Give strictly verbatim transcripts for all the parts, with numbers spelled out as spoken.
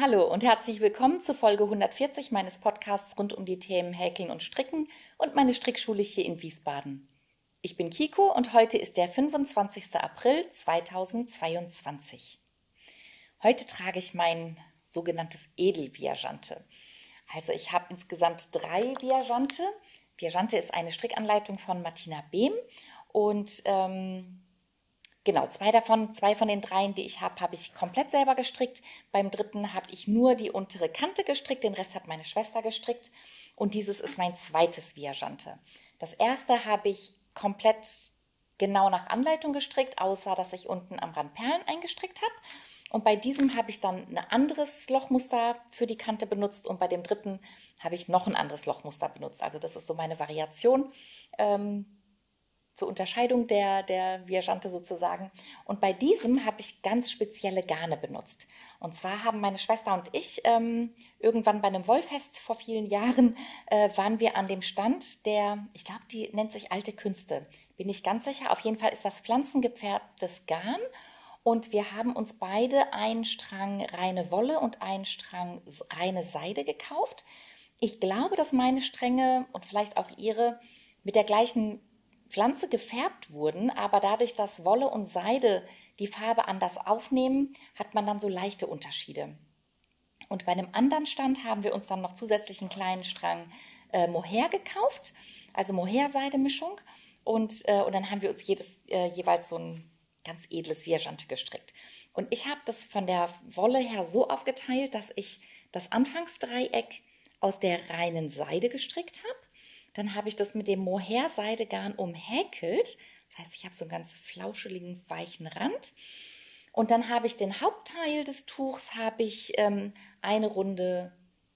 Hallo und herzlich willkommen zu Folge hundertvierzig meines Podcasts rund um die Themen Häkeln und Stricken und meine Strickschule hier in Wiesbaden. Ich bin Kiko und heute ist der fünfundzwanzigster April zweitausendzweiundzwanzig. Heute trage ich mein sogenanntes Edel-Viajante. Also ich habe insgesamt drei Viajante. Viajante ist eine Strickanleitung von Martina Behm und ähm, Genau, zwei davon, zwei von den dreien, die ich habe, habe ich komplett selber gestrickt. Beim dritten habe ich nur die untere Kante gestrickt, den Rest hat meine Schwester gestrickt. Und dieses ist mein zweites Viajante. Das erste habe ich komplett genau nach Anleitung gestrickt, außer dass ich unten am Rand Perlen eingestrickt habe. Und bei diesem habe ich dann ein anderes Lochmuster für die Kante benutzt und bei dem dritten habe ich noch ein anderes Lochmuster benutzt. Also das ist so meine Variation. Ähm, zur Unterscheidung der, der Viajante sozusagen. Und bei diesem habe ich ganz spezielle Garne benutzt. Und zwar haben meine Schwester und ich ähm, irgendwann bei einem Wollfest vor vielen Jahren äh, waren wir an dem Stand der, ich glaube, die nennt sich Alte Künste. Bin ich ganz sicher. Auf jeden Fall ist das pflanzengefärbtes Garn. Und wir haben uns beide einen Strang reine Wolle und einen Strang reine Seide gekauft. Ich glaube, dass meine Stränge und vielleicht auch ihre mit der gleichen Pflanze gefärbt wurden, aber dadurch, dass Wolle und Seide die Farbe anders aufnehmen, hat man dann so leichte Unterschiede. Und bei einem anderen Stand haben wir uns dann noch zusätzlich einen kleinen Strang äh, Mohair gekauft, also Mohair-Seide-Mischung. Und, äh, und dann haben wir uns jedes, äh, jeweils so ein ganz edles Viajante gestrickt. Und ich habe das von der Wolle her so aufgeteilt, dass ich das Anfangsdreieck aus der reinen Seide gestrickt habe. Dann habe ich das mit dem Mohair-Seidegarn umhäkelt. Das heißt, ich habe so einen ganz flauscheligen, weichen Rand. Und dann habe ich den Hauptteil des Tuchs, habe ich ähm, eine Runde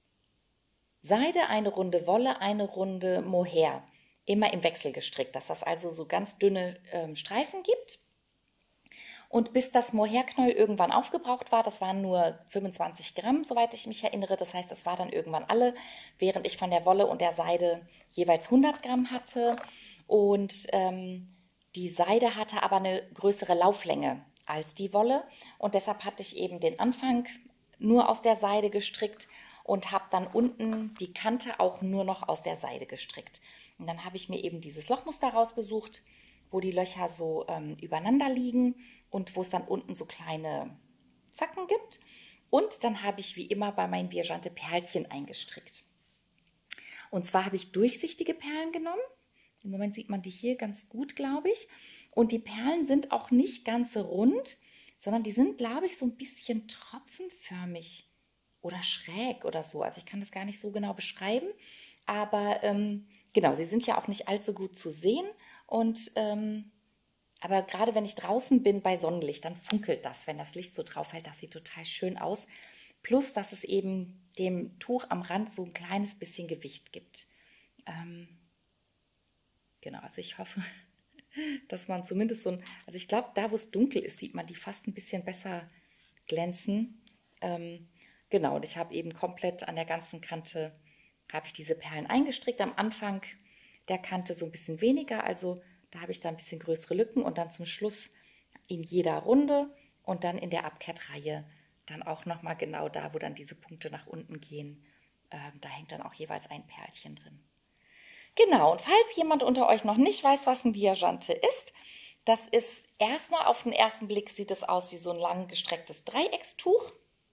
Seide, eine Runde Wolle, eine Runde Mohair. Immer im Wechsel gestrickt, dass das also so ganz dünne ähm, Streifen gibt. Und bis das Mohairknäuel irgendwann aufgebraucht war, das waren nur fünfundzwanzig Gramm, soweit ich mich erinnere. Das heißt, das war dann irgendwann alle, während ich von der Wolle und der Seide jeweils hundert Gramm hatte. Und ähm, die Seide hatte aber eine größere Lauflänge als die Wolle. Und deshalb hatte ich eben den Anfang nur aus der Seide gestrickt und habe dann unten die Kante auch nur noch aus der Seide gestrickt. Und dann habe ich mir eben dieses Lochmuster rausgesucht, wo die Löcher so ähm, übereinander liegen und wo es dann unten so kleine Zacken gibt. Und dann habe ich wie immer bei meinen Viajante Perlchen eingestrickt. Und zwar habe ich durchsichtige Perlen genommen. Im Moment sieht man die hier ganz gut, glaube ich. Und die Perlen sind auch nicht ganz rund, sondern die sind, glaube ich, so ein bisschen tropfenförmig oder schräg oder so. Also ich kann das gar nicht so genau beschreiben. Aber ähm, genau, sie sind ja auch nicht allzu gut zu sehen. Und ähm, aber gerade wenn ich draußen bin bei Sonnenlicht, dann funkelt das, wenn das Licht so drauf fällt. Das sieht total schön aus. Plus, dass es eben dem Tuch am Rand so ein kleines bisschen Gewicht gibt. Ähm, genau, also ich hoffe, dass man zumindest so ein, also ich glaube, da wo es dunkel ist, sieht man die fast ein bisschen besser glänzen. Ähm, genau, und ich habe eben komplett an der ganzen Kante, habe ich diese Perlen eingestrickt. Am Anfang der Kante so ein bisschen weniger, also da habe ich da ein bisschen größere Lücken und dann zum Schluss in jeder Runde und dann in der Abkehrtreihe dann auch nochmal genau da, wo dann diese Punkte nach unten gehen. Äh, da hängt dann auch jeweils ein Perlchen drin. Genau, und falls jemand unter euch noch nicht weiß, was ein Viajante ist, das ist erstmal auf den ersten Blick sieht es aus wie so ein lang gestrecktes Dreieckstuch.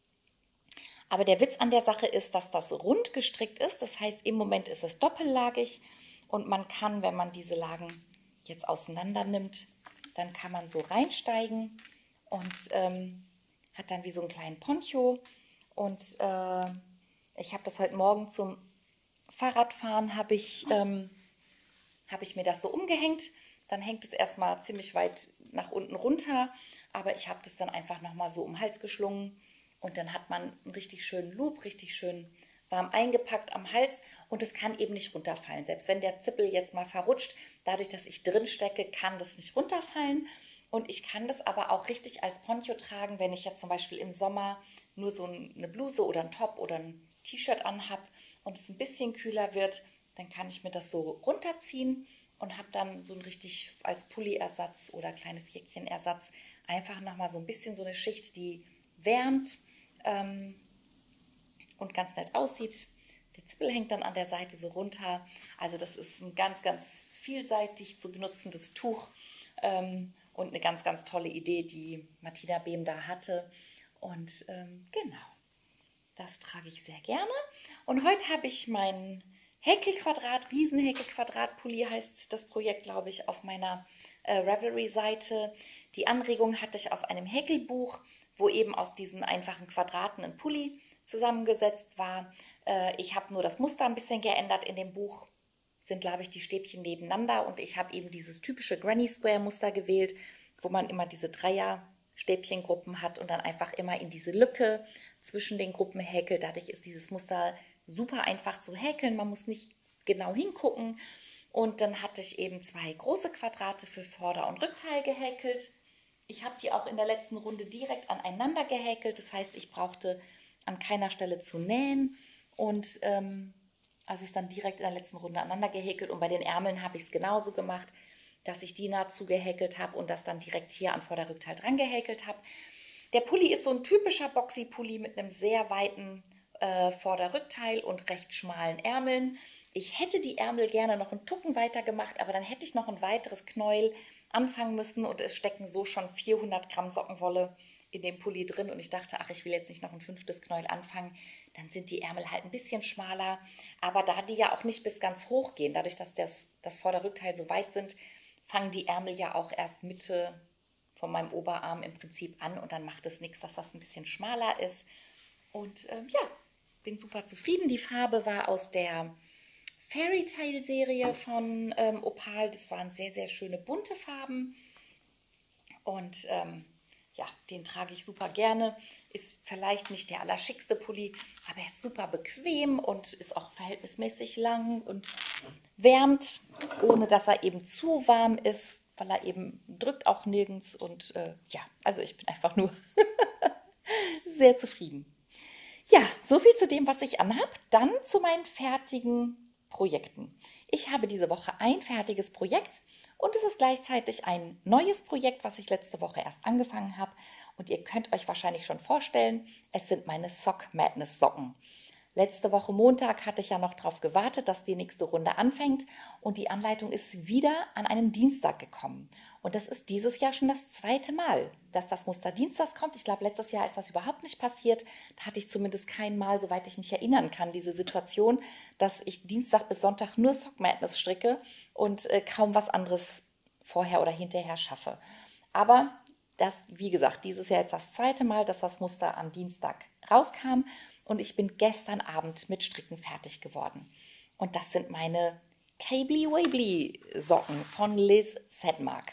Aber der Witz an der Sache ist, dass das rund gestrickt ist. Das heißt, im Moment ist es doppellagig und man kann, wenn man diese Lagen jetzt auseinander nimmt, dann kann man so reinsteigen und ähm, hat dann wie so einen kleinen Poncho. Und äh, ich habe das heute Morgen zum Fahrradfahren, habe ich, ähm, hab ich mir das so umgehängt. Dann hängt es erstmal ziemlich weit nach unten runter, aber ich habe das dann einfach nochmal so um den Hals geschlungen. Und dann hat man einen richtig schönen Loop, richtig schön warm eingepackt am Hals und es kann eben nicht runterfallen. Selbst wenn der Zippel jetzt mal verrutscht, dadurch, dass ich drin stecke, kann das nicht runterfallen. Und ich kann das aber auch richtig als Poncho tragen, wenn ich jetzt zum Beispiel im Sommer nur so eine Bluse oder ein Top oder ein T-Shirt anhab und es ein bisschen kühler wird, dann kann ich mir das so runterziehen und habe dann so ein richtig als Pulli-Ersatz oder kleines Jäckchen-Ersatz einfach nochmal so ein bisschen so eine Schicht, die wärmt, ähm, und ganz nett aussieht. Der Zippel hängt dann an der Seite so runter. Also das ist ein ganz, ganz vielseitig zu benutzendes Tuch ähm, und eine ganz, ganz tolle Idee, die Martina Behm da hatte. Und ähm, genau, das trage ich sehr gerne. Und heute habe ich mein Häkelquadrat, Riesenhäkelquadrat-Pulli heißt das Projekt, glaube ich, auf meiner äh, Ravelry-Seite. Die Anregung hatte ich aus einem Häkelbuch, wo eben aus diesen einfachen Quadraten ein Pulli zusammengesetzt war. Äh, ich habe nur das Muster ein bisschen geändert in dem Buch. Sind, glaube ich, die Stäbchen nebeneinander und ich habe eben dieses typische Granny Square Muster gewählt, wo man immer diese Dreier-Stäbchengruppen hat und dann einfach immer in diese Lücke zwischen den Gruppen häkelt. Dadurch ist dieses Muster super einfach zu häkeln. Man muss nicht genau hingucken. Und dann hatte ich eben zwei große Quadrate für Vorder- und Rückteil gehäkelt. Ich habe die auch in der letzten Runde direkt aneinander gehäkelt. Das heißt, ich brauchte an keiner Stelle zu nähen. Und ähm, also ist dann direkt in der letzten Runde aneinander gehäkelt. Und bei den Ärmeln habe ich es genauso gemacht, dass ich die Naht zugehäkelt habe und das dann direkt hier an Vorder-Rückteil dran gehäkelt habe. Der Pulli ist so ein typischer Boxy-Pulli mit einem sehr weiten äh, Vorder-Rückteil und recht schmalen Ärmeln. Ich hätte die Ärmel gerne noch einen Tucken weiter gemacht, aber dann hätte ich noch ein weiteres Knäuel anfangen müssen und es stecken so schon vierhundert Gramm Sockenwolle in dem Pulli drin und ich dachte, ach, ich will jetzt nicht noch ein fünftes Knäuel anfangen, dann sind die Ärmel halt ein bisschen schmaler, aber da die ja auch nicht bis ganz hoch gehen, dadurch, dass das, das Vorder-Rückteil so weit sind, fangen die Ärmel ja auch erst Mitte von meinem Oberarm im Prinzip an und dann macht es nichts, dass das ein bisschen schmaler ist und ähm, ja, bin super zufrieden. Die Farbe war aus der Fairy Tale Serie von ähm, Opal. Das waren sehr, sehr schöne bunte Farben. Und ähm, ja, den trage ich super gerne. Ist vielleicht nicht der allerschickste Pulli, aber er ist super bequem und ist auch verhältnismäßig lang und wärmt, ohne dass er eben zu warm ist, weil er eben drückt auch nirgends. Und äh, ja, also ich bin einfach nur sehr zufrieden. Ja, so viel zu dem, was ich anhab. Dann zu meinen fertigen Projekten. Ich habe diese Woche ein fertiges Projekt und es ist gleichzeitig ein neues Projekt, was ich letzte Woche erst angefangen habe. Und ihr könnt euch wahrscheinlich schon vorstellen, es sind meine Sock Madness Socken. Letzte Woche Montag hatte ich ja noch darauf gewartet, dass die nächste Runde anfängt und die Anleitung ist wieder an einem Dienstag gekommen. Und das ist dieses Jahr schon das zweite Mal, dass das Muster dienstags kommt. Ich glaube, letztes Jahr ist das überhaupt nicht passiert. Da hatte ich zumindest kein Mal, soweit ich mich erinnern kann, diese Situation, dass ich Dienstag bis Sonntag nur Sock Madness stricke und äh, kaum was anderes vorher oder hinterher schaffe. Aber das, wie gesagt, dieses Jahr jetzt das zweite Mal, dass das Muster am Dienstag rauskam. Und ich bin gestern Abend mit Stricken fertig geworden. Und das sind meine Cably Wably Socken von Liz Sedmark.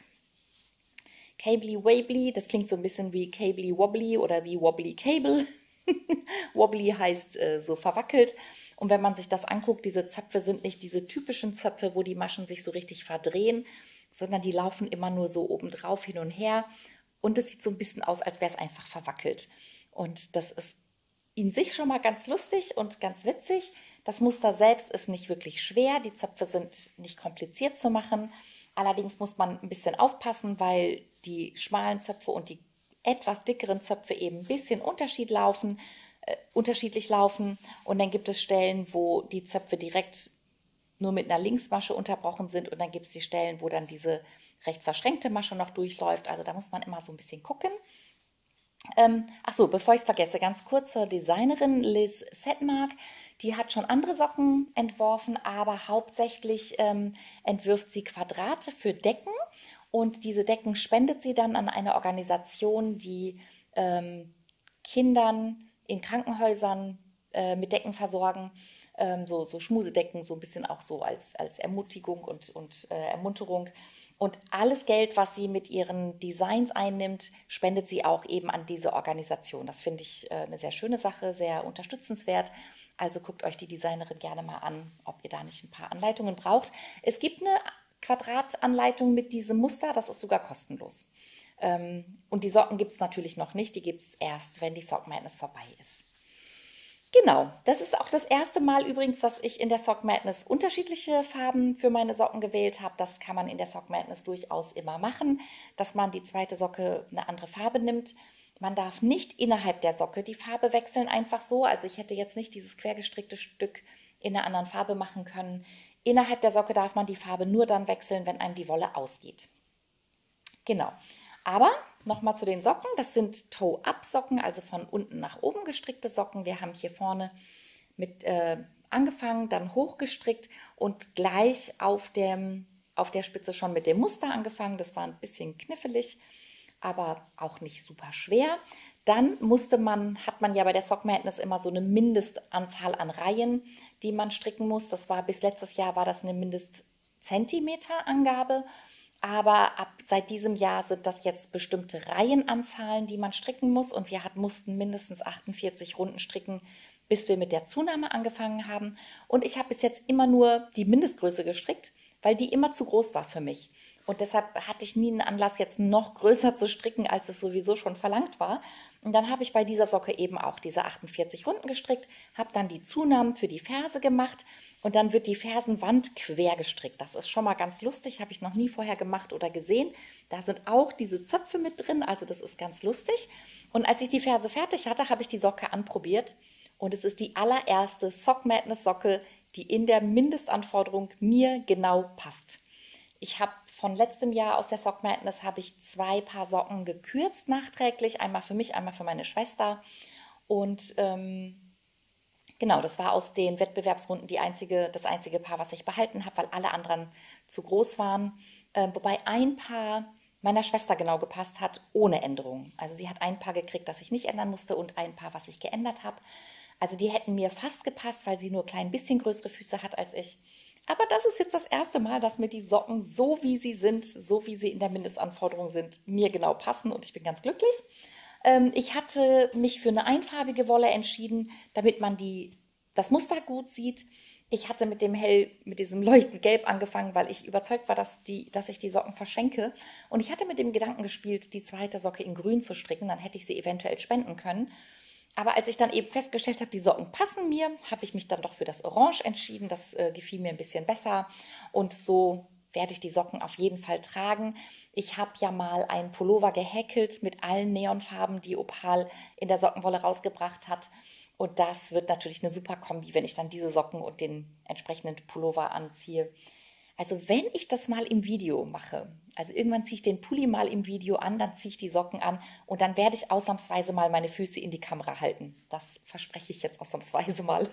Cably Wably, das klingt so ein bisschen wie Cably Wobbly oder wie Wobbly Cable. Wobbly heißt äh, so verwackelt. Und wenn man sich das anguckt, diese Zöpfe sind nicht diese typischen Zöpfe, wo die Maschen sich so richtig verdrehen, sondern die laufen immer nur so obendrauf hin und her. Und es sieht so ein bisschen aus, als wäre es einfach verwackelt. Und das ist in sich schon mal ganz lustig und ganz witzig. Das Muster selbst ist nicht wirklich schwer. Die Zöpfe sind nicht kompliziert zu machen. Allerdings muss man ein bisschen aufpassen, weil die schmalen Zöpfe und die etwas dickeren Zöpfe eben ein bisschen Unterschied laufen, äh, unterschiedlich laufen. Und dann gibt es Stellen, wo die Zöpfe direkt nur mit einer Linksmasche unterbrochen sind. Und dann gibt es die Stellen, wo dann diese rechts verschränkte Masche noch durchläuft. Also da muss man immer so ein bisschen gucken. Ähm, ach so, bevor ich es vergesse, ganz kurz zur Designerin Liz Sedmark. Die hat schon andere Socken entworfen, aber hauptsächlich ähm, entwirft sie Quadrate für Decken und diese Decken spendet sie dann an eine Organisation, die ähm, Kindern in Krankenhäusern äh, mit Decken versorgen, ähm, so, so Schmusedecken, so ein bisschen auch so als, als Ermutigung und, und äh, Ermunterung. Und alles Geld, was sie mit ihren Designs einnimmt, spendet sie auch eben an diese Organisation. Das finde ich äh, eine sehr schöne Sache, sehr unterstützenswert. Also guckt euch die Designerin gerne mal an, ob ihr da nicht ein paar Anleitungen braucht. Es gibt eine Quadratanleitung mit diesem Muster, das ist sogar kostenlos. Ähm, und die Socken gibt es natürlich noch nicht, die gibt es erst, wenn die Sock Madness vorbei ist. Genau, das ist auch das erste Mal übrigens, dass ich in der Sock Madness unterschiedliche Farben für meine Socken gewählt habe. Das kann man in der Sock Madness durchaus immer machen, dass man die zweite Socke eine andere Farbe nimmt. Man darf nicht innerhalb der Socke die Farbe wechseln, einfach so. Also ich hätte jetzt nicht dieses quergestrickte Stück in einer anderen Farbe machen können. Innerhalb der Socke darf man die Farbe nur dann wechseln, wenn einem die Wolle ausgeht. Genau. Aber nochmal zu den Socken. Das sind Toe-Up-Socken, also von unten nach oben gestrickte Socken. Wir haben hier vorne mit äh, angefangen, dann hochgestrickt und gleich auf, dem, auf der Spitze schon mit dem Muster angefangen. Das war ein bisschen knifflig, aber auch nicht super schwer. Dann musste man, hat man ja bei der Sock Madness immer so eine Mindestanzahl an Reihen, die man stricken muss. Das war bis letztes Jahr war das eine Mindestzentimeterangabe. Aber ab seit diesem Jahr sind das jetzt bestimmte Reihenanzahlen, die man stricken muss. Und wir hat, mussten mindestens achtundvierzig Runden stricken, bis wir mit der Zunahme angefangen haben. Und ich habe bis jetzt immer nur die Mindestgröße gestrickt, weil die immer zu groß war für mich. Und deshalb hatte ich nie einen Anlass, jetzt noch größer zu stricken, als es sowieso schon verlangt war. Und dann habe ich bei dieser Socke eben auch diese achtundvierzig Runden gestrickt, habe dann die Zunahmen für die Ferse gemacht und dann wird die Fersenwand quer gestrickt. Das ist schon mal ganz lustig, habe ich noch nie vorher gemacht oder gesehen. Da sind auch diese Zöpfe mit drin, also das ist ganz lustig. Und als ich die Ferse fertig hatte, habe ich die Socke anprobiert und es ist die allererste Sock Madness Socke, die in der Mindestanforderung mir genau passt. Ich habe von letztem Jahr aus der Sock Madness habe ich zwei Paar Socken gekürzt nachträglich, einmal für mich, einmal für meine Schwester. Und ähm, genau, das war aus den Wettbewerbsrunden die einzige, das einzige Paar, was ich behalten habe, weil alle anderen zu groß waren. Äh, wobei ein Paar meiner Schwester genau gepasst hat, ohne Änderung. Also sie hat ein Paar gekriegt, das ich nicht ändern musste und ein Paar, was ich geändert habe. Also die hätten mir fast gepasst, weil sie nur ein klein bisschen größere Füße hat als ich. Aber das ist jetzt das erste Mal, dass mir die Socken, so wie sie sind, so wie sie in der Mindestanforderung sind, mir genau passen und ich bin ganz glücklich. Ähm, ich hatte mich für eine einfarbige Wolle entschieden, damit man die, das Muster gut sieht. Ich hatte mit dem Hell, mit diesem leuchtend Gelb angefangen, weil ich überzeugt war, dass, die, dass ich die Socken verschenke. Und ich hatte mit dem Gedanken gespielt, die zweite Socke in Grün zu stricken, dann hätte ich sie eventuell spenden können. Aber als ich dann eben festgestellt habe, die Socken passen mir, habe ich mich dann doch für das Orange entschieden. Das äh, gefiel mir ein bisschen besser. Und so werde ich die Socken auf jeden Fall tragen. Ich habe ja mal einen Pullover gehäkelt mit allen Neonfarben, die Opal in der Sockenwolle rausgebracht hat. Und das wird natürlich eine super Kombi, wenn ich dann diese Socken und den entsprechenden Pullover anziehe. Also wenn ich das mal im Video mache, also irgendwann ziehe ich den Pulli mal im Video an, dann ziehe ich die Socken an und dann werde ich ausnahmsweise mal meine Füße in die Kamera halten. Das verspreche ich jetzt ausnahmsweise mal.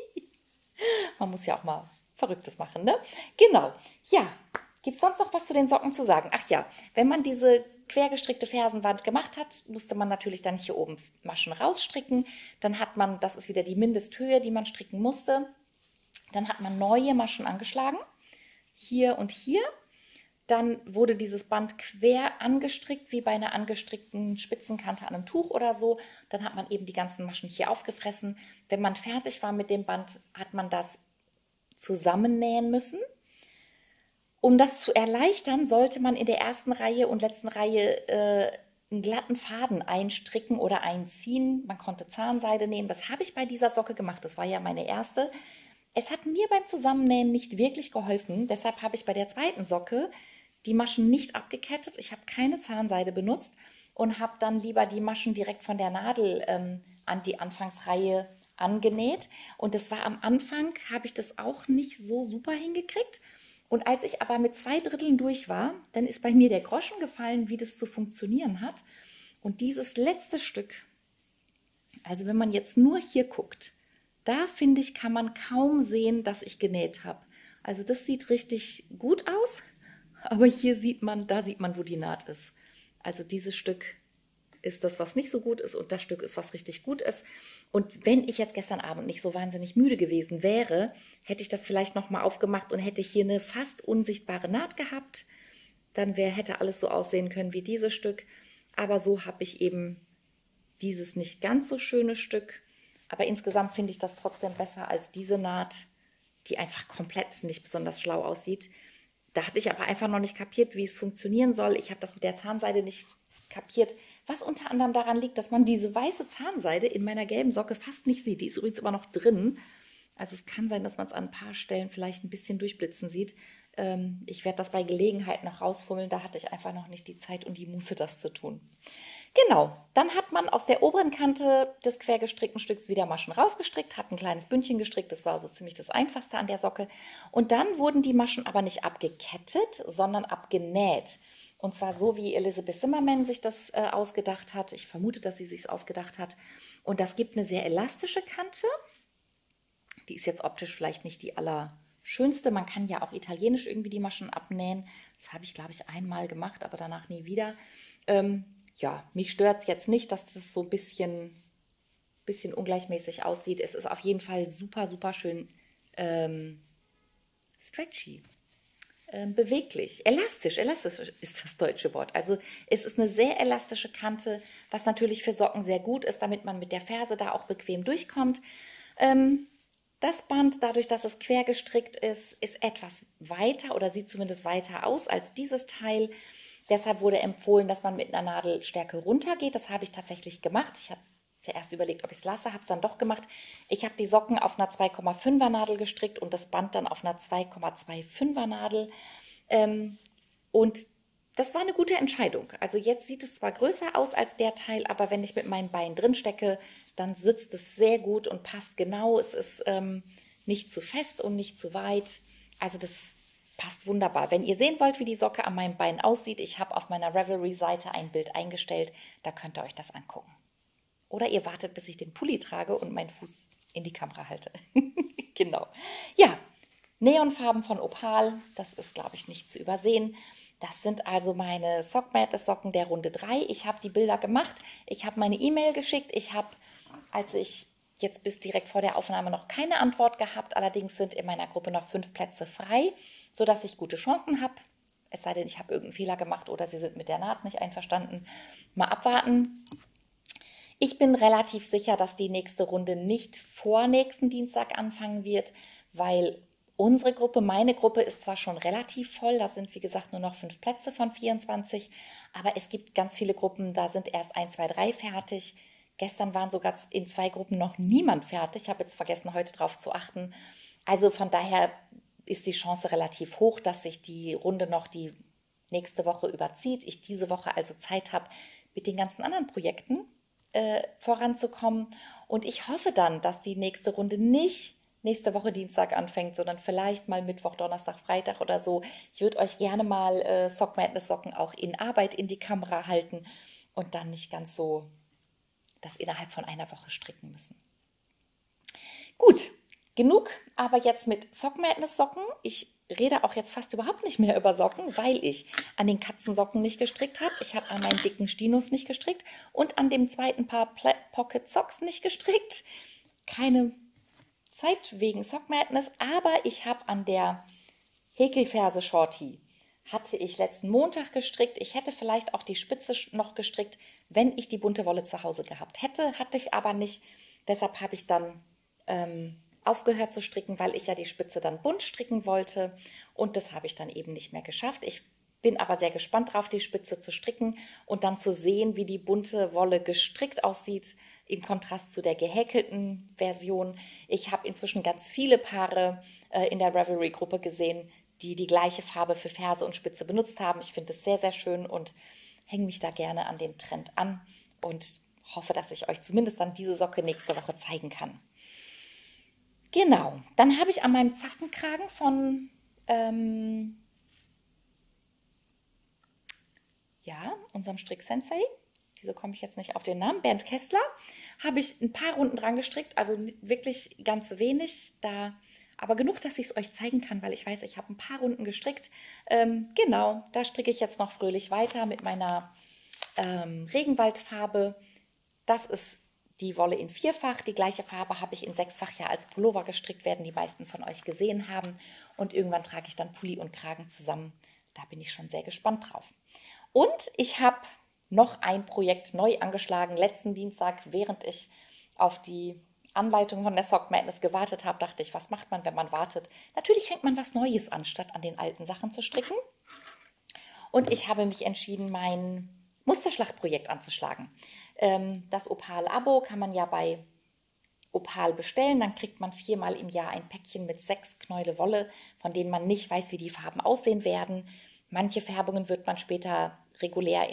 Man muss ja auch mal Verrücktes machen, ne? Genau. Ja, gibt es sonst noch was zu den Socken zu sagen? Ach ja, wenn man diese quergestrickte Fersenwand gemacht hat, musste man natürlich dann hier oben Maschen rausstricken. Dann hat man, das ist wieder die Mindesthöhe, die man stricken musste. Dann hat man neue Maschen angeschlagen. Hier und hier. Dann wurde dieses Band quer angestrickt, wie bei einer angestrickten Spitzenkante an einem Tuch oder so. Dann hat man eben die ganzen Maschen hier aufgefressen. Wenn man fertig war mit dem Band, hat man das zusammennähen müssen. Um das zu erleichtern, sollte man in der ersten Reihe und letzten Reihe äh, einen glatten Faden einstricken oder einziehen. Man konnte Zahnseide nehmen. Das habe ich bei dieser Socke gemacht. Das war ja meine erste. Es hat mir beim Zusammennähen nicht wirklich geholfen, deshalb habe ich bei der zweiten Socke die Maschen nicht abgekettet. Ich habe keine Zahnseide benutzt und habe dann lieber die Maschen direkt von der Nadel ähm, an die Anfangsreihe angenäht. Und das war am Anfang, habe ich das auch nicht so super hingekriegt. Und als ich aber mit zwei Dritteln durch war, dann ist bei mir der Groschen gefallen, wie das zu funktionieren hat. Und dieses letzte Stück, also wenn man jetzt nur hier guckt, da finde ich, kann man kaum sehen, dass ich genäht habe. Also das sieht richtig gut aus, aber hier sieht man, da sieht man, wo die Naht ist. Also dieses Stück ist das, was nicht so gut ist und das Stück ist, was richtig gut ist. Und wenn ich jetzt gestern Abend nicht so wahnsinnig müde gewesen wäre, hätte ich das vielleicht nochmal aufgemacht und hätte hier eine fast unsichtbare Naht gehabt. Dann wär, hätte alles so aussehen können wie dieses Stück. Aber so habe ich eben dieses nicht ganz so schöne Stück. Aber insgesamt finde ich das trotzdem besser als diese Naht, die einfach komplett nicht besonders schlau aussieht. Da hatte ich aber einfach noch nicht kapiert, wie es funktionieren soll. Ich habe das mit der Zahnseide nicht kapiert, was unter anderem daran liegt, dass man diese weiße Zahnseide in meiner gelben Socke fast nicht sieht. Die ist übrigens immer noch drin. Also es kann sein, dass man es an ein paar Stellen vielleicht ein bisschen durchblitzen sieht. Ähm, ich werde das bei Gelegenheit noch rausfummeln. Da hatte ich einfach noch nicht die Zeit und die Muße, das zu tun. Genau, dann hat man aus der oberen Kante des quergestrickten Stücks wieder Maschen rausgestrickt, hat ein kleines Bündchen gestrickt, das war so ziemlich das Einfachste an der Socke. Und dann wurden die Maschen aber nicht abgekettet, sondern abgenäht. Und zwar so, wie Elizabeth Zimmerman sich das äh, ausgedacht hat. Ich vermute, dass sie sich ausgedacht hat. Und das gibt eine sehr elastische Kante. Die ist jetzt optisch vielleicht nicht die allerschönste. Man kann ja auch italienisch irgendwie die Maschen abnähen. Das habe ich, glaube ich, einmal gemacht, aber danach nie wieder. Ähm, ja, mich stört es jetzt nicht, dass das so ein bisschen, bisschen ungleichmäßig aussieht. Es ist auf jeden Fall super, super schön ähm, stretchy. Beweglich, elastisch, elastisch ist das deutsche Wort. Also es ist eine sehr elastische Kante, was natürlich für Socken sehr gut ist, damit man mit der Ferse da auch bequem durchkommt. Ähm, das Band, dadurch, dass es quer gestrickt ist, ist etwas weiter oder sieht zumindest weiter aus als dieses Teil. Deshalb wurde empfohlen, dass man mit einer Nadelstärke runtergeht. Das habe ich tatsächlich gemacht. Ich habe zuerst überlegt, ob ich es lasse, habe es dann doch gemacht. Ich habe die Socken auf einer zwei Komma fünfer Nadel gestrickt und das Band dann auf einer zwei Komma fünfundzwanziger Nadel. Ähm, und das war eine gute Entscheidung. Also jetzt sieht es zwar größer aus als der Teil, aber wenn ich mit meinem Bein drin stecke, dann sitzt es sehr gut und passt genau. Es ist ähm, nicht zu fest und nicht zu weit. Also das passt wunderbar. Wenn ihr sehen wollt, wie die Socke an meinem Bein aussieht, ich habe auf meiner Ravelry-Seite ein Bild eingestellt. Da könnt ihr euch das angucken. Oder ihr wartet, bis ich den Pulli trage und meinen Fuß in die Kamera halte. Genau. Ja, Neonfarben von Opal, das ist, glaube ich, nicht zu übersehen. Das sind also meine Sock Madness Socken der Runde drei. Ich habe die Bilder gemacht, ich habe meine E-Mail geschickt. Ich habe, als ich jetzt bis direkt vor der Aufnahme noch keine Antwort gehabt, allerdings sind in meiner Gruppe noch fünf Plätze frei, sodass ich gute Chancen habe. Es sei denn, ich habe irgendeinen Fehler gemacht oder sie sind mit der Naht nicht einverstanden. Mal abwarten. Ich bin relativ sicher, dass die nächste Runde nicht vor nächsten Dienstag anfangen wird, weil unsere Gruppe, meine Gruppe ist zwar schon relativ voll, da sind wie gesagt nur noch fünf Plätze von vierundzwanzig, aber es gibt ganz viele Gruppen, da sind erst eins, zwei, drei fertig. Gestern waren sogar in zwei Gruppen noch niemand fertig. Ich habe jetzt vergessen, heute drauf zu achten. Also von daher ist die Chance relativ hoch, dass sich die Runde noch die nächste Woche überzieht. Ich diese Woche also Zeit habe, mit den ganzen anderen Projekten äh, voranzukommen. Und ich hoffe dann, dass die nächste Runde nicht nächste Woche Dienstag anfängt, sondern vielleicht mal Mittwoch, Donnerstag, Freitag oder so. Ich würde euch gerne mal äh, Sock Madness Socken auch in Arbeit in die Kamera halten und dann nicht ganz so das innerhalb von einer Woche stricken müssen. Gut, genug aber jetzt mit Sock Madness Socken. Ich rede auch jetzt fast überhaupt nicht mehr über Socken, weil ich an den Katzensocken nicht gestrickt habe. Ich habe an meinen dicken Stinos nicht gestrickt und an dem zweiten Paar Pocket Socks nicht gestrickt. Keine Zeit wegen Sock Madness, aber ich habe an der Häkelferse Shorty hatte ich letzten Montag gestrickt. Ich hätte vielleicht auch die Spitze noch gestrickt, wenn ich die bunte Wolle zu Hause gehabt hätte. Hatte ich aber nicht. Deshalb habe ich dann ähm, aufgehört zu stricken, weil ich ja die Spitze dann bunt stricken wollte. Und das habe ich dann eben nicht mehr geschafft. Ich bin aber sehr gespannt drauf, die Spitze zu stricken und dann zu sehen, wie die bunte Wolle gestrickt aussieht, im Kontrast zu der gehäkelten Version. Ich habe inzwischen ganz viele Paare äh, in der Ravelry-Gruppe gesehen, die die gleiche Farbe für Ferse und Spitze benutzt haben. Ich finde es sehr, sehr schön und hänge mich da gerne an den Trend an und hoffe, dass ich euch zumindest dann diese Socke nächste Woche zeigen kann. Genau, dann habe ich an meinem Zackenkragen von ähm, ja, unserem Strick-Sensei, wieso komme ich jetzt nicht auf den Namen, Bernd Kessler, habe ich ein paar Runden dran gestrickt, also wirklich ganz wenig, da, aber genug, dass ich es euch zeigen kann, weil ich weiß, ich habe ein paar Runden gestrickt. Ähm, genau, da stricke ich jetzt noch fröhlich weiter mit meiner ähm, Regenwaldfarbe. Das ist die Wolle in vierfach, die gleiche Farbe habe ich in sechsfach ja als Pullover gestrickt, werden die meisten von euch gesehen haben. Und irgendwann trage ich dann Pulli und Kragen zusammen. Da bin ich schon sehr gespannt drauf. Und ich habe noch ein Projekt neu angeschlagen. Letzten Dienstag, während ich auf die Anleitung von der Sock Madness gewartet habe, dachte ich, was macht man, wenn man wartet? Natürlich fängt man was Neues an, statt an den alten Sachen zu stricken. Und ich habe mich entschieden, mein Musterschlachtprojekt anzuschlagen. Das Opal-Abo kann man ja bei Opal bestellen. Dann kriegt man viermal im Jahr ein Päckchen mit sechs Knäule Wolle, von denen man nicht weiß, wie die Farben aussehen werden. Manche Färbungen wird man später regulär in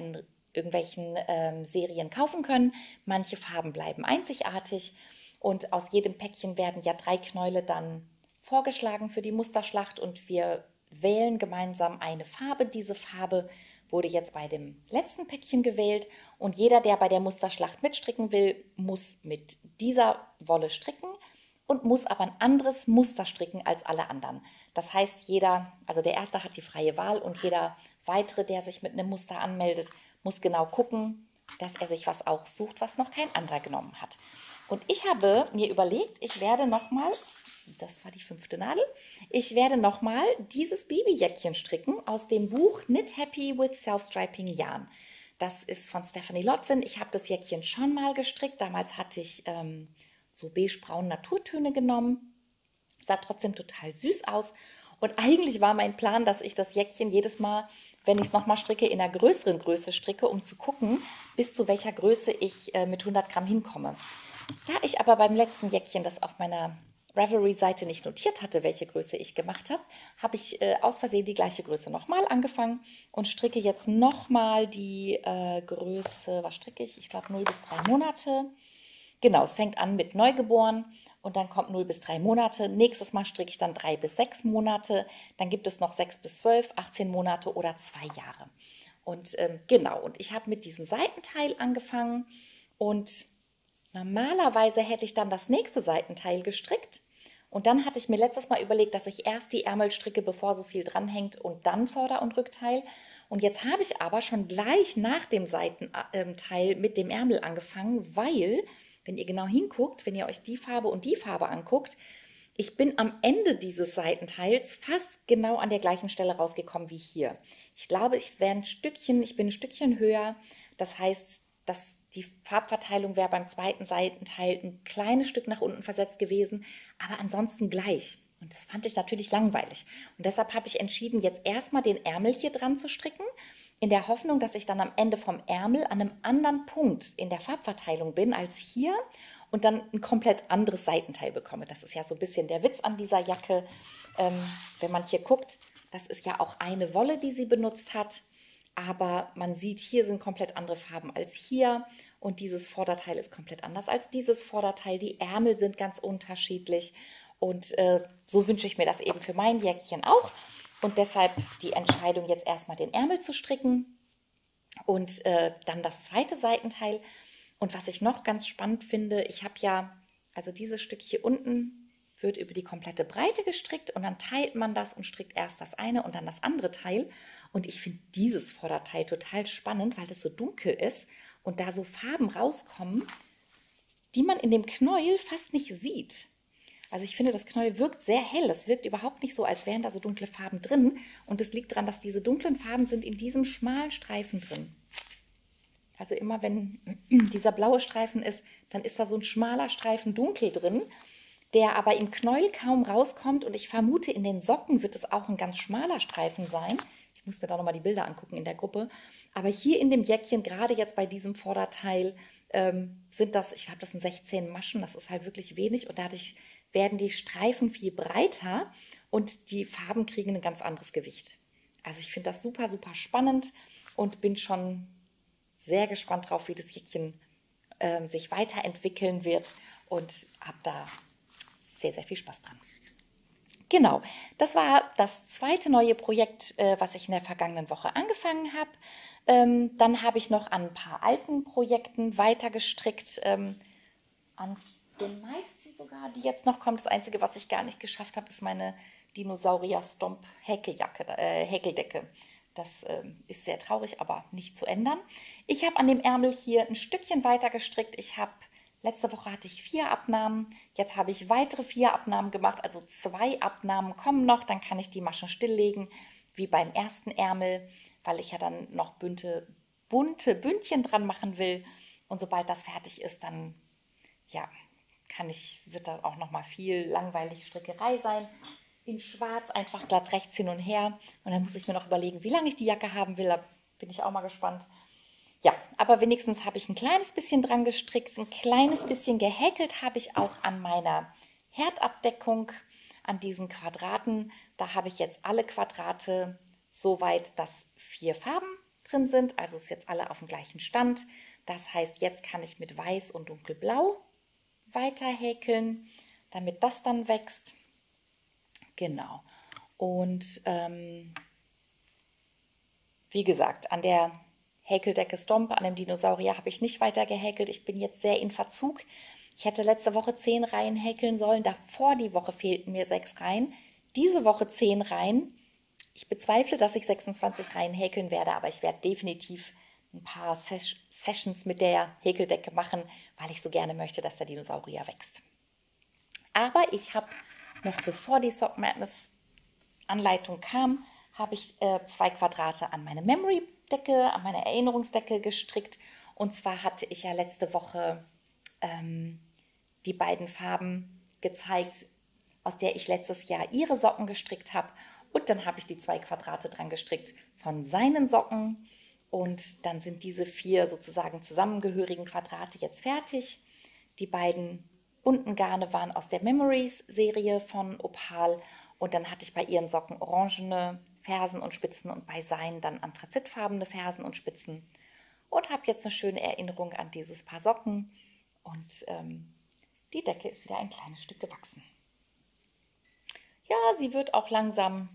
irgendwelchen ähm, Serien kaufen können. Manche Farben bleiben einzigartig und aus jedem Päckchen werden ja drei Knäule dann vorgeschlagen für die Musterschlacht und wir wählen gemeinsam eine Farbe. Diese Farbe wurde jetzt bei dem letzten Päckchen gewählt und jeder, der bei der Musterschlacht mitstricken will, muss mit dieser Wolle stricken und muss aber ein anderes Muster stricken als alle anderen. Das heißt, jeder, also der Erste hat die freie Wahl und jeder Weitere, der sich mit einem Muster anmeldet, muss genau gucken, dass er sich was aussucht, was noch kein anderer genommen hat. Und ich habe mir überlegt, ich werde nochmal, das war die fünfte Nadel, ich werde nochmal dieses Babyjäckchen stricken aus dem Buch Knit Happy with Self-Striping Yarn. Das ist von Stephanie Lotwin. Ich habe das Jäckchen schon mal gestrickt. Damals hatte ich ähm, so beige-braun Naturtöne genommen. Sah trotzdem total süß aus. Und eigentlich war mein Plan, dass ich das Jäckchen jedes Mal, wenn ich es nochmal stricke, in einer größeren Größe stricke, um zu gucken, bis zu welcher Größe ich äh, mit hundert Gramm hinkomme. Da ich aber beim letzten Jäckchen das auf meiner Ravelry-Seite nicht notiert hatte, welche Größe ich gemacht habe, habe ich äh, aus Versehen die gleiche Größe nochmal angefangen und stricke jetzt nochmal die äh, Größe, was stricke ich? Ich glaube null bis drei Monate. Genau, es fängt an mit Neugeboren und dann kommt null bis drei Monate. Nächstes Mal stricke ich dann drei bis sechs Monate. Dann gibt es noch sechs bis zwölf, achtzehn Monate oder zwei Jahre. Und ähm, genau, und ich habe mit diesem Seitenteil angefangen und normalerweise hätte ich dann das nächste Seitenteil gestrickt. Und dann hatte ich mir letztes Mal überlegt, dass ich erst die Ärmel stricke, bevor so viel dranhängt und dann Vorder- und Rückteil. Und jetzt habe ich aber schon gleich nach dem Seitenteil mit dem Ärmel angefangen, weil, wenn ihr genau hinguckt, wenn ihr euch die Farbe und die Farbe anguckt, ich bin am Ende dieses Seitenteils fast genau an der gleichen Stelle rausgekommen wie hier. Ich glaube, ich wäre ein Stückchen, ich bin ein Stückchen höher. Das heißt, dass die Farbverteilung wäre beim zweiten Seitenteil ein kleines Stück nach unten versetzt gewesen, aber ansonsten gleich. Und das fand ich natürlich langweilig. Und deshalb habe ich entschieden, jetzt erstmal den Ärmel hier dran zu stricken, in der Hoffnung, dass ich dann am Ende vom Ärmel an einem anderen Punkt in der Farbverteilung bin als hier und dann ein komplett anderes Seitenteil bekomme. Das ist ja so ein bisschen der Witz an dieser Jacke. Ähm, wenn man hier guckt, das ist ja auch eine Wolle, die sie benutzt hat. Aber man sieht, hier sind komplett andere Farben als hier und dieses Vorderteil ist komplett anders als dieses Vorderteil. Die Ärmel sind ganz unterschiedlich und äh, so wünsche ich mir das eben für mein Jäckchen auch. Und deshalb die Entscheidung, jetzt erstmal den Ärmel zu stricken und äh, dann das zweite Seitenteil. Und was ich noch ganz spannend finde, ich habe ja, also dieses Stück hier unten wird über die komplette Breite gestrickt und dann teilt man das und strickt erst das eine und dann das andere Teil. Und ich finde dieses Vorderteil total spannend, weil das so dunkel ist und da so Farben rauskommen, die man in dem Knäuel fast nicht sieht. Also ich finde, das Knäuel wirkt sehr hell. Es wirkt überhaupt nicht so, als wären da so dunkle Farben drin. Und es liegt daran, dass diese dunklen Farben sind in diesem schmalen Streifen drin. Also immer wenn dieser blaue Streifen ist, dann ist da so ein schmaler Streifen dunkel drin, der aber im Knäuel kaum rauskommt. Und ich vermute, in den Socken wird es auch ein ganz schmaler Streifen sein. Ich muss mir da nochmal die Bilder angucken in der Gruppe. Aber hier in dem Jäckchen, gerade jetzt bei diesem Vorderteil, ähm, sind das, ich glaube, das sind sechzehn Maschen. Das ist halt wirklich wenig. Und dadurch werden die Streifen viel breiter und die Farben kriegen ein ganz anderes Gewicht. Also ich finde das super, super spannend und bin schon sehr gespannt drauf, wie das Jäckchen ähm, sich weiterentwickeln wird und habe da sehr, sehr viel Spaß dran. Genau, das war das zweite neue Projekt, äh, was ich in der vergangenen Woche angefangen habe. Ähm, dann habe ich noch an ein paar alten Projekten weiter gestrickt, ähm, an den meisten sogar, die jetzt noch kommen. Das Einzige, was ich gar nicht geschafft habe, ist meine Dinosaurier-Stomp-Häkeljacke, äh, Häkeldecke. Das ähm, ist sehr traurig, aber nicht zu ändern. Ich habe an dem Ärmel hier ein Stückchen weiter gestrickt. Ich habe Letzte Woche hatte ich vier Abnahmen, jetzt habe ich weitere vier Abnahmen gemacht, also zwei Abnahmen kommen noch, dann kann ich die Maschen stilllegen, wie beim ersten Ärmel, weil ich ja dann noch bunte, bunte Bündchen dran machen will. Und sobald das fertig ist, dann ja, kann ich, wird das auch noch mal viel langweilige Strickerei sein. In Schwarz einfach glatt rechts hin und her. Und dann muss ich mir noch überlegen, wie lange ich die Jacke haben will. Da bin ich auch mal gespannt. Ja, aber wenigstens habe ich ein kleines bisschen dran gestrickt, ein kleines bisschen gehäkelt habe ich auch an meiner Herdabdeckung, an diesen Quadraten. Da habe ich jetzt alle Quadrate so weit, dass vier Farben drin sind, also ist jetzt alle auf dem gleichen Stand. Das heißt, jetzt kann ich mit Weiß und Dunkelblau weiter häkeln, damit das dann wächst. Genau. Und ähm, wie gesagt, an der Häkeldecke Stomp, an dem Dinosaurier, habe ich nicht weiter gehäkelt. Ich bin jetzt sehr in Verzug. Ich hätte letzte Woche zehn Reihen häkeln sollen. Davor die Woche fehlten mir sechs Reihen. Diese Woche zehn Reihen. Ich bezweifle, dass ich sechsundzwanzig Reihen häkeln werde, aber ich werde definitiv ein paar Ses- Sessions mit der Häkeldecke machen, weil ich so gerne möchte, dass der Dinosaurier wächst. Aber ich habe noch bevor die Sock Madness Anleitung kam, habe ich äh, zwei Quadrate an meine Memory-Decke, an meine Erinnerungsdecke gestrickt. Und zwar hatte ich ja letzte Woche ähm, die beiden Farben gezeigt, aus der ich letztes Jahr ihre Socken gestrickt habe. Und dann habe ich die zwei Quadrate dran gestrickt von seinen Socken. Und dann sind diese vier sozusagen zusammengehörigen Quadrate jetzt fertig. Die beiden bunten Garne waren aus der Memories-Serie von Opal. Und dann hatte ich bei ihren Socken orangene Fersen und Spitzen und bei seinen dann anthrazitfarbene Fersen und Spitzen. Und habe jetzt eine schöne Erinnerung an dieses Paar Socken. Und ähm, die Decke ist wieder ein kleines Stück gewachsen. Ja, sie wird auch langsam,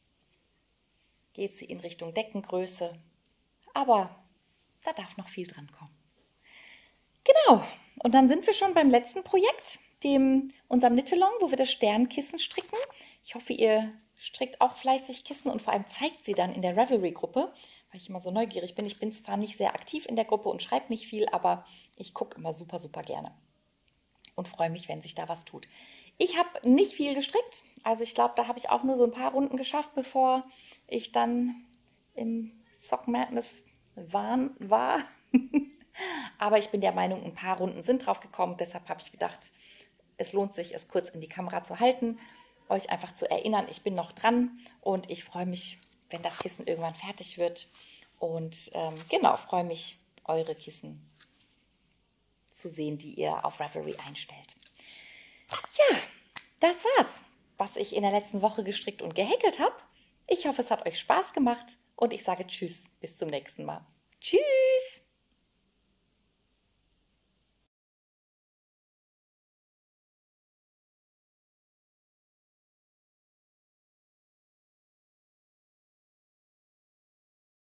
geht sie in Richtung Deckengröße. Aber da darf noch viel dran kommen. Genau, und dann sind wir schon beim letzten Projekt, dem unserem Knit-Along, wo wir das Sternkissen stricken. Ich hoffe, ihr strickt auch fleißig Kissen und vor allem zeigt sie dann in der Ravelry-Gruppe, weil ich immer so neugierig bin. Ich bin zwar nicht sehr aktiv in der Gruppe und schreibe nicht viel, aber ich gucke immer super, super gerne und freue mich, wenn sich da was tut. Ich habe nicht viel gestrickt, also ich glaube, da habe ich auch nur so ein paar Runden geschafft, bevor ich dann im Sock Madness Wahn war. Aber ich bin der Meinung, ein paar Runden sind drauf gekommen. Deshalb habe ich gedacht, es lohnt sich, es kurz in die Kamera zu halten, euch einfach zu erinnern, ich bin noch dran und ich freue mich, wenn das Kissen irgendwann fertig wird. Und ähm, genau, freue mich, eure Kissen zu sehen, die ihr auf Ravelry einstellt. Ja, das war's, was ich in der letzten Woche gestrickt und gehäkelt habe. Ich hoffe, es hat euch Spaß gemacht und ich sage Tschüss, bis zum nächsten Mal. Tschüss!